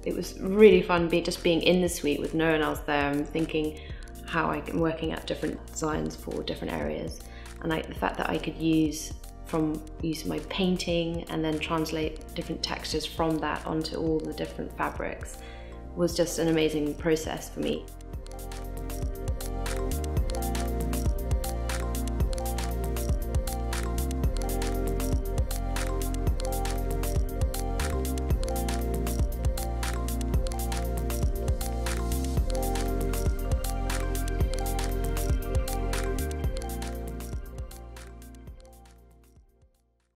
it was really fun just being in the suite with no one else there and thinking how I'm working at different designs for different areas. And the fact that I could use my painting and then translate different textures from that onto all the different fabrics was just an amazing process for me.